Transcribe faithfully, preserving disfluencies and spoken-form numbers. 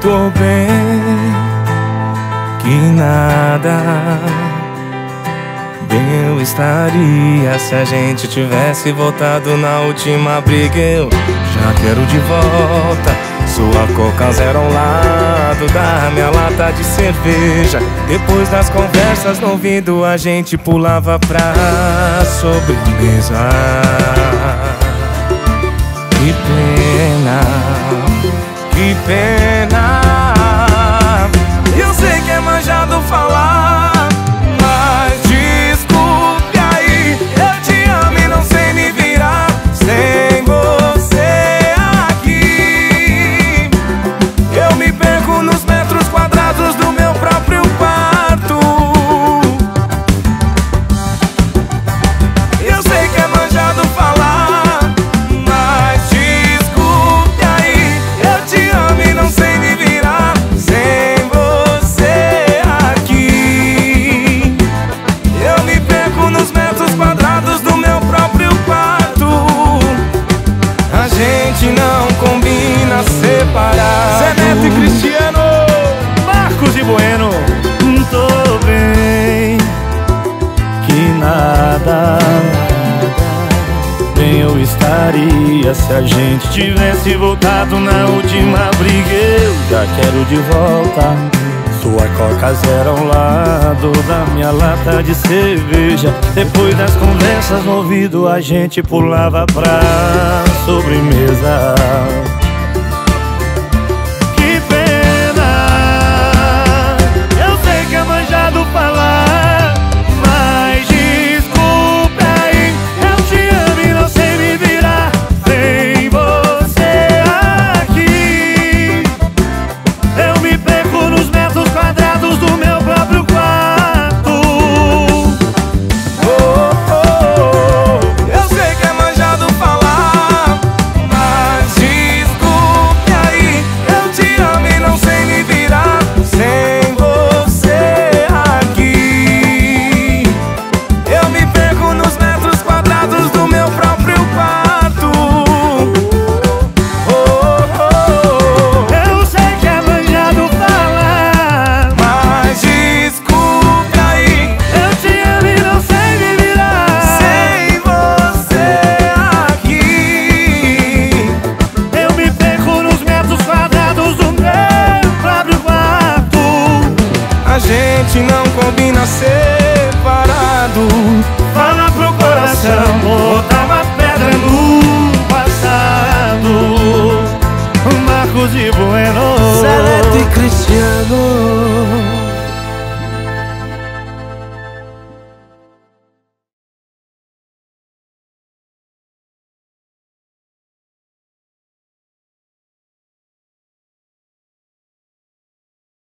tô bem, que nada. Bem eu estaria se a gente tivesse voltado na última briga. Eu já quero de volta sua coca zero ao lado da minha lata de cerveja. Depois das conversas no ouvido a gente pulava pra sobremesa. Que pena, que pena. Eu sei que é manjado falar, mas desculpe aí. Eu te amo e não sei me virar sem você aqui. Eu me perco nos metros quadrados do meu próprio quarto. Eu sei que é manjado falar, mas desculpe aí. Eu te amo e não sei me virar sem você aqui. Eu me perco nos metros quadrados do meu próprio quarto. A gente não combina separado. Zé Neto e Cristiano, Marcos e Bueno. Tô bem, que nada. Bem eu estaria se a gente tivesse voltado na última briga. Eu já quero de volta sua coca zero ao lado da minha lata de cerveja. Depois das conversas no ouvido a gente pulava pra sobremesa. Que pena, eu sei que é manjado falar, mas desculpe aí. Eu te amo e não sei me virar sem você aqui. Eu me perco nos metros quadrados do meu próprio quarto. Oh, oh, oh. Eu sei que é manjado falar, mas desculpe aí. Eu te amo e não sei me virar sem você aqui. Eu me perco nos metros quadrados do meu próprio quarto. Oh, oh, oh. Eu sei que é manjado falar, Mas desculpe aí. eu te amo e não sei me virar Sem você aqui. Eu me perco nos metros quadrados do meu próprio quarto. A gente não combina separado. Fala pro coração,